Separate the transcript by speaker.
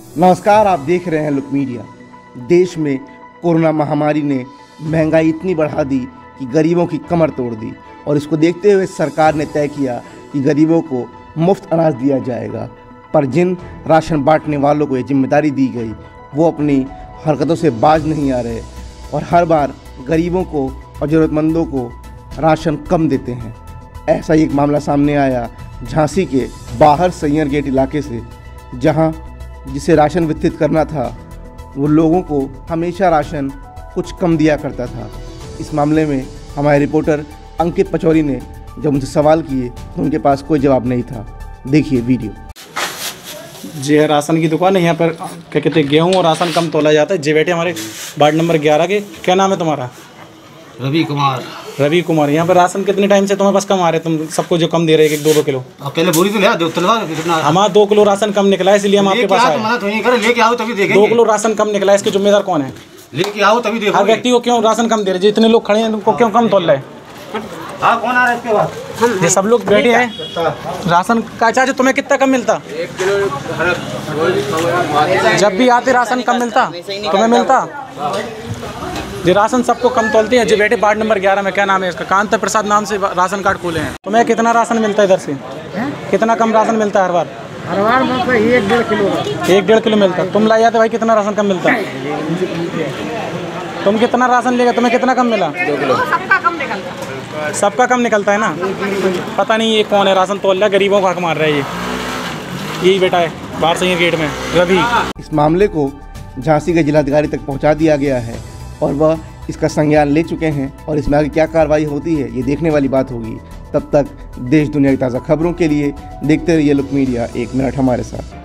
Speaker 1: नमस्कार, आप देख रहे हैं लुक मीडिया। देश में कोरोना महामारी ने महंगाई इतनी बढ़ा दी कि गरीबों की कमर तोड़ दी और इसको देखते हुए सरकार ने तय किया कि गरीबों को मुफ्त अनाज दिया जाएगा। पर जिन राशन बांटने वालों को ये जिम्मेदारी दी गई वो अपनी हरकतों से बाज नहीं आ रहे और हर बार गरीबों को और ज़रूरतमंदों को राशन कम देते हैं। ऐसा ही एक मामला सामने आया झांसी के बाहर सैयर गेट इलाके से, जहां जिसे राशन वितरित करना था वो लोगों को हमेशा राशन कुछ कम दिया करता था। इस मामले में हमारे रिपोर्टर अंकित पचौरी ने जब उनसे सवाल किए तो उनके पास कोई जवाब नहीं था। देखिए वीडियो।
Speaker 2: जी है, राशन की दुकान है। यहाँ पर क्या कहते हैं, गेहूँ और राशन कम तोला जाता है। जी बैठे हमारे वार्ड नंबर 11 के। क्या नाम है तुम्हारा?
Speaker 3: रवि कुमार।
Speaker 2: रवि कुमार। यहाँ पर राशन कितने टाइम से तुम्हारे पास कम आ रहे? तुम सबको जो कम दे रहे हैं 2-2 किलो।
Speaker 3: पहले बोरी तो ले
Speaker 2: हमारा 2 किलो राशन कम निकला है, इसलिए हम आपके पास आए।
Speaker 3: लेके आओ तभी देखेंगे।
Speaker 2: 2 किलो राशन कम निकला है, इसके जिम्मेदार कौन है?
Speaker 3: लेके आओ तभी देखो।
Speaker 2: हर व्यक्ति को क्यों राशन कम दे रहे? जितने लोग खड़े हैं उनको क्यों कम तोल रहे हैं?
Speaker 3: कौन आ रहा है इसके बाद?
Speaker 2: ये सब लोग बैठे हैं। राशन का चार्ज तुम्हें कितना कम मिलता?
Speaker 4: 1 किलो।
Speaker 2: जब भी आते राशन कम मिलता? तुम्हें मिलता? जी राशन सबको कम तोलते हैं। जी बैठे वार्ड नंबर 11 में। क्या नाम है इसका? कांता प्रसाद नाम से राशन कार्ड खोले हैं। तुम्हें कितना राशन मिलता है इधर से? कितना कम राशन मिलता है हर बार?
Speaker 4: हर बार मतलब 1-1.5 किलो।
Speaker 2: 1-1.5 किलो मिलता। तुम लाई जाते भाई, कितना राशन कम मिलता? तुम कितना राशन लेगा? तुम्हें कितना कम मिला?
Speaker 4: 2 किलो। सबका कम निकलता।
Speaker 2: सबका कम निकलता है ना। पता नहीं ये कौन है राशन तोल रहा है, गरीबों का हक मार रहा है। यही बेटा है बाहर सैयर गेट में, रवि।
Speaker 1: इस मामले को झांसी के जिलाधिकारी तक पहुंचा दिया गया है और वह इसका संज्ञान ले चुके हैं और इसमें आगे क्या कार्रवाई होती है ये देखने वाली बात होगी। तब तक देश दुनिया की ताज़ा खबरों के लिए देखते रहिए लुक मीडिया। 1 मिनट हमारे साथ।